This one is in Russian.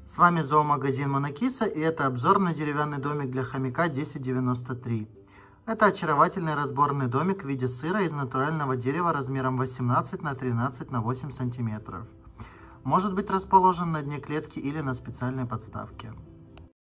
С вами зоомагазин Монокиса, и это обзор на деревянный домик для хомяка 1093. Это очаровательный разборный домик в виде сыра из натурального дерева размером 18 на 13 на 8 сантиметров. Может быть расположен на дне клетки или на специальной подставке.